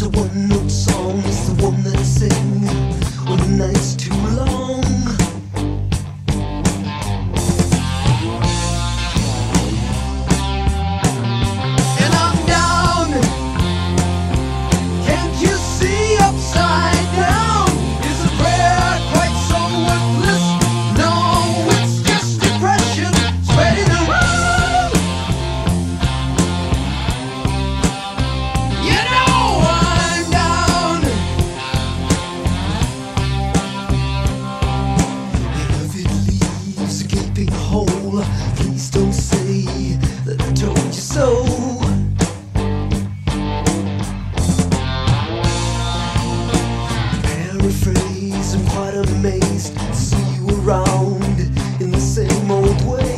a one-note song is the one that I sing when the night's too long. And I'm down. Can't you see upside down? Is a prayer quite so worthless? No, it's just depression spreading around. You know I'm down. And if it leaves a gaping hole, please don't say that I told you so. Paraphrase, I'm quite amazed to see you around in the same old way.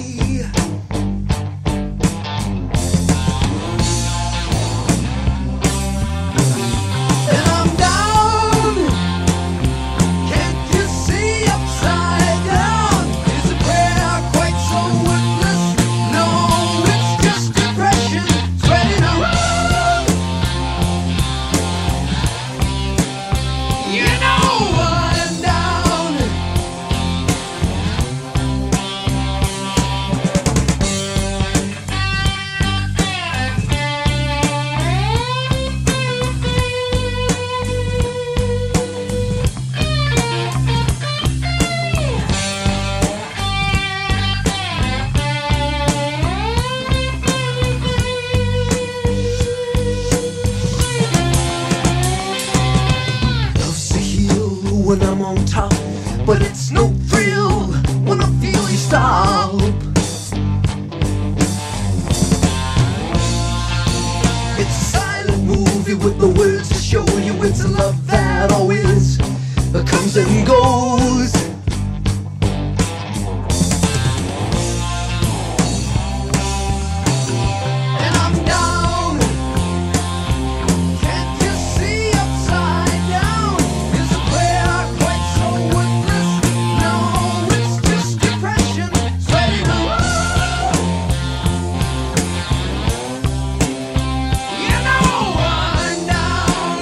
And I'm down. Can't you see upside down? Is a prayer quite so worthless? No, it's just depression spreading around. You know I'm down. Love's a hill when I'm on top, but it's no thrill when I feel you stop. It's a silent movie with no words to show you it's a love that always comes and goes. And I'm down. Can't you see upside down? Is a prayer quite so worthless? No, it's just depression spreading around. You know I'm down.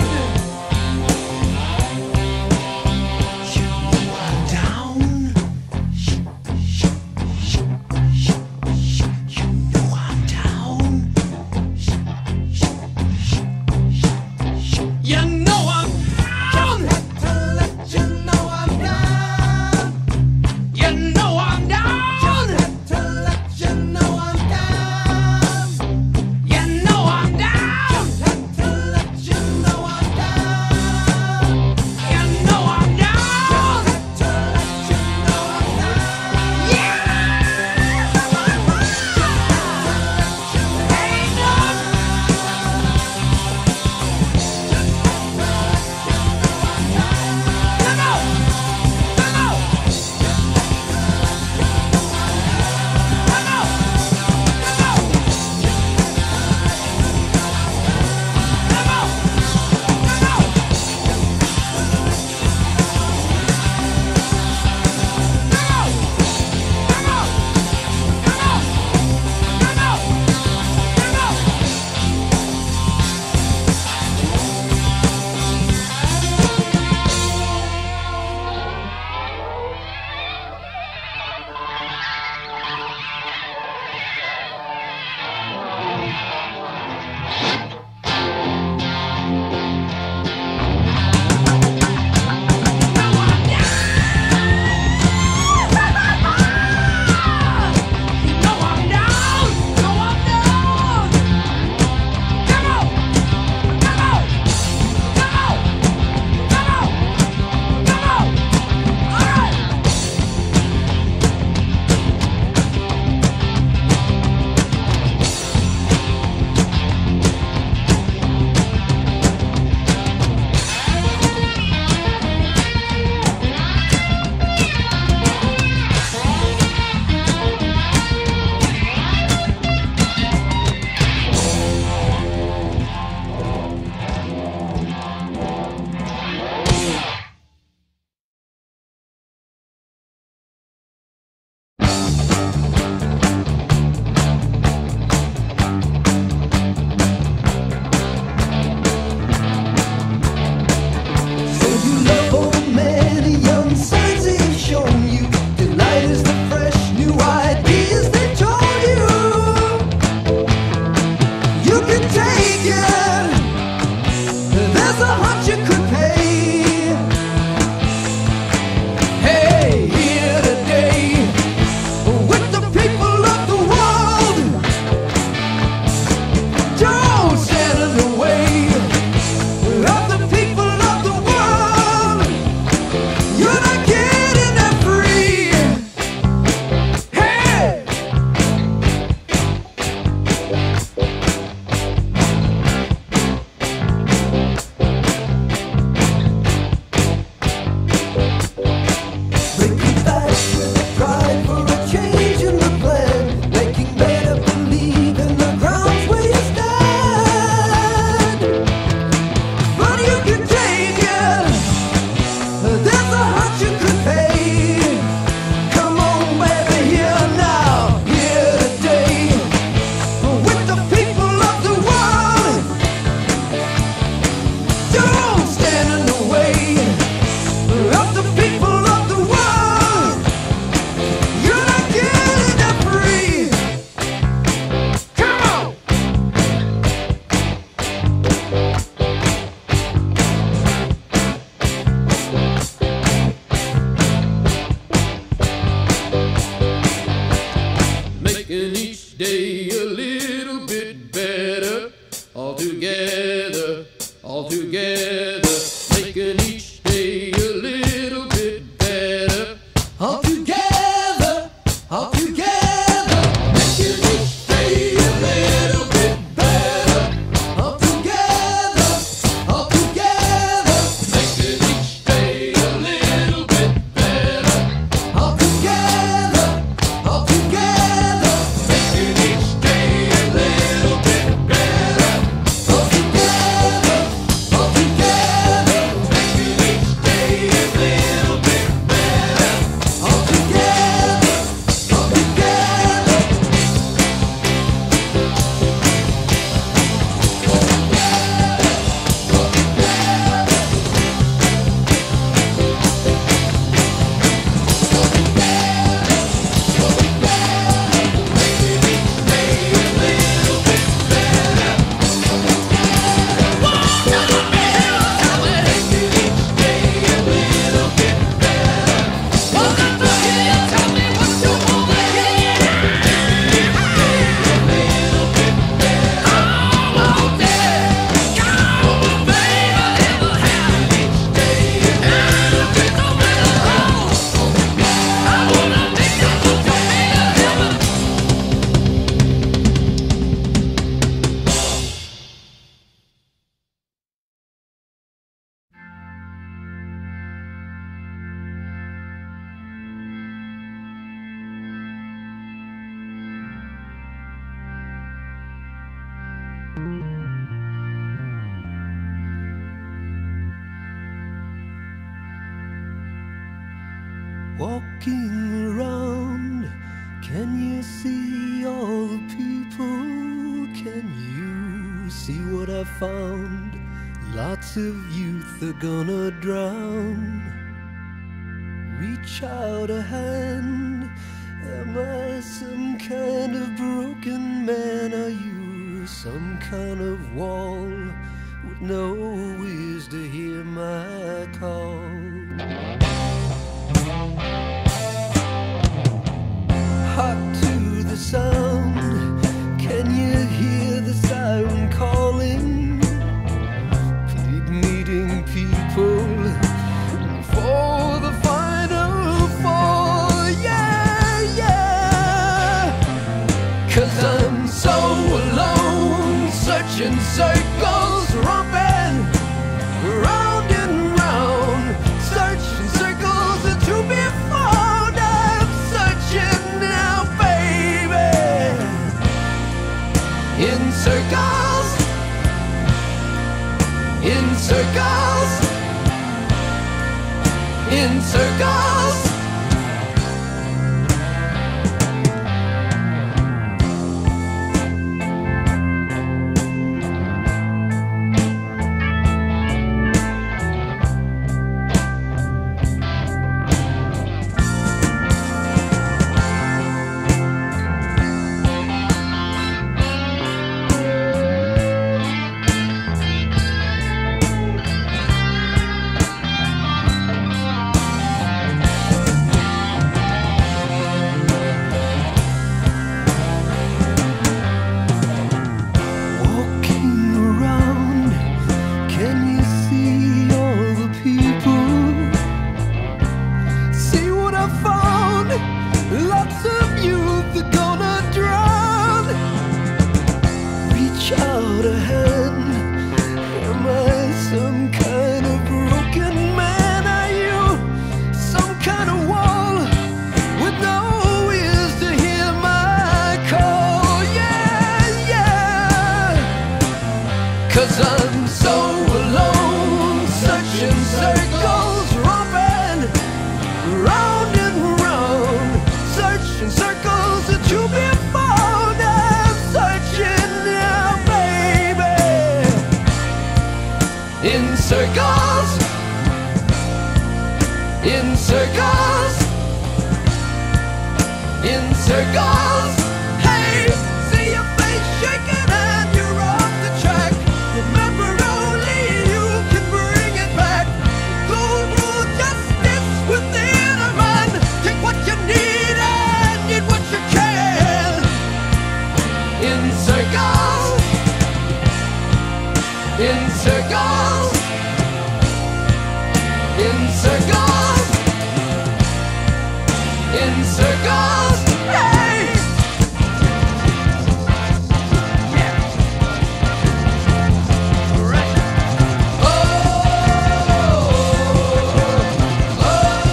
all together, all together, making each day a little bit better. All together, all together, making each day a little bit better. All together, all together, making each day a little bit better. All together, all together, making each day a little bit better. All together, all together, making each day a little bit better. All together, all together. Walking around, can you see all the people? Can you see what I found? Lots of youth are gonna drown. Reach out a hand. Am I some kind of broken man? Are you some kind of wall with no ears to hear my call? Hot to the sound, can you hear the siren calling? Plead meeting people for the final fall, yeah, yeah. 'Cause I'm so alone, searching circles, romping round and round, searching circles to be found. I'm searching now, baby, in circles, in circles, in circles. Lots of youth are gonna drown. Reach out a hand. Am I some kind of broken man? Are you some kind of wall with no ears to hear my call? Yeah, yeah. 'Cause I'm so alone, searching circles, romping round and round, searching circles to be found. I'm searching now, baby, in circles, in circles, in circles. Hey, see your face shaking and you're off the track. Remember, only you can bring it back. Gold rule justice within a man. Take what you need and get what you can. In circles, in circles, in circles, in circles. Hey! Yeah. Right. Oh, oh, oh,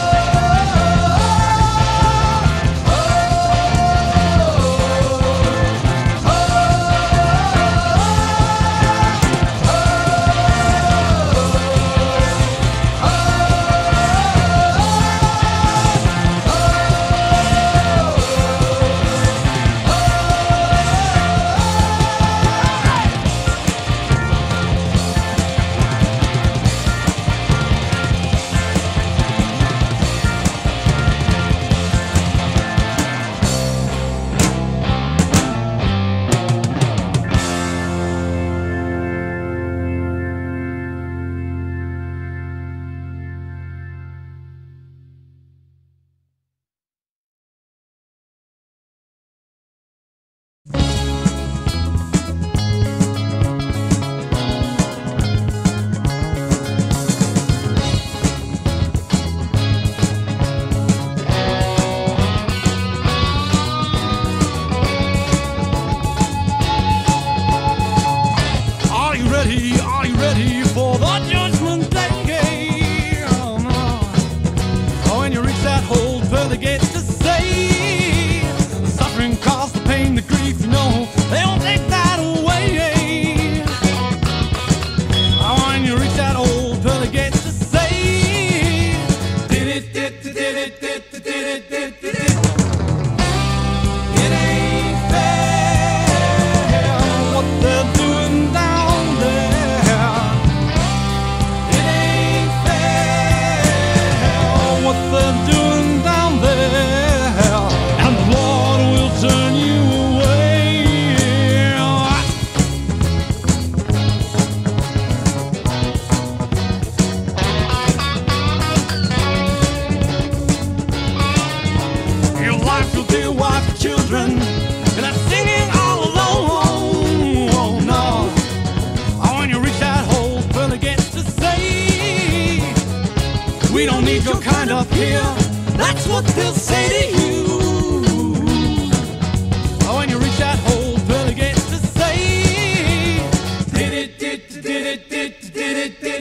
Are you ready for the judgment day? Oh, no. Oh, when you reach that whole pearly gate to say, the suffering caused the pain, the grief, you know, they don't take that away. Oh, when you reach that old pearly gate to say, did it, did it, did it, did it, did it, did it, did it. It ain't fair what they're doing down there. It ain't fair what they're doing down there. And the Lord will turn you away. Your life, your dear wife, your children, and I'm singing all alone. Oh no! Oh, when you reach that whole pearly gate to say, we don't need your kind up here. That's what they'll say to you. Oh, when you reach that whole pearly gate to say, did it, did it, did it, did it, did it, did it.